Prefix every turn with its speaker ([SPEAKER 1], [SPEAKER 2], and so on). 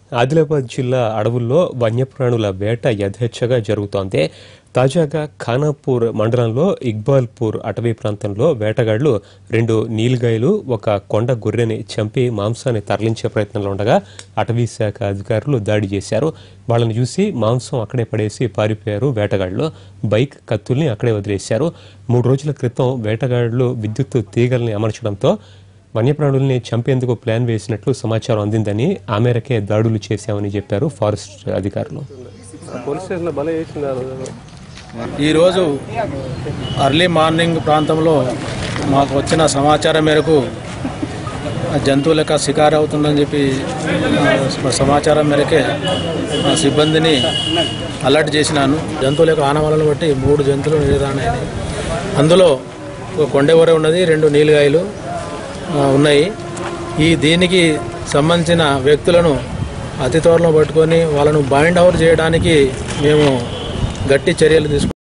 [SPEAKER 1] ఆదిలాబాద్ జిల్లా అడవుల్లో వన్యప్రాణుల వేట యథేచ్ఛగా జరుగుతోంది. తాజాగా ఖానాపూర్ మండలంలో ఇక్బాల్పూర్ అటవీ ప్రాంతంలో వేటగాళ్లు 2 నీల్గాయలు, ఒక కొండ గొర్రెని చంపి మాంసాన్ని తరలించే ప్రయత్నంలో ఉండగా అటవీ శాఖ అధికారులు దాడి చేశారు. వాళ్ళని చూసి మాంసం అక్కడే పడేసి పారిపోయారు వేటగాళ్లు. బైక్, కత్తుల్ని అక్కడే వదిలేశారు. 3 రోజుల క్రితం వేటగాళ్లు విద్యుత్ తీగల్ని అమర్చడంతో వన్యప్రాణుల్ని చంపేందుకు ప్లాన్ వేసినట్లు సమాచారం అందిందని, ఆ మేరకే దాడులు చేశామని చెప్పారు ఫారెస్ట్ అధికారులు.
[SPEAKER 2] ఈరోజు అర్లీ మార్నింగ్ ప్రాంతంలో మాకు వచ్చిన సమాచారం మేరకు జంతువుల యొక్క శికారు అవుతుందని చెప్పి సమాచారం మేరకే సిబ్బందిని అలర్ట్ చేసినాను. జంతువుల యొక్క ఆనవాళ్ళను బట్టి 3 జంతువులు నిర్ధారణ. అందులో ఒక కొండెవర ఉన్నది, 2 నీలగాయలు ఉన్నాయి. దీనికి సంబంధించిన వ్యక్తులను అతి త్వరలో పట్టుకొని వాళ్ళను బైండ్ ఓవర్ చేయడానికి మేము గట్టి చర్యలు తీసుకుంటాం.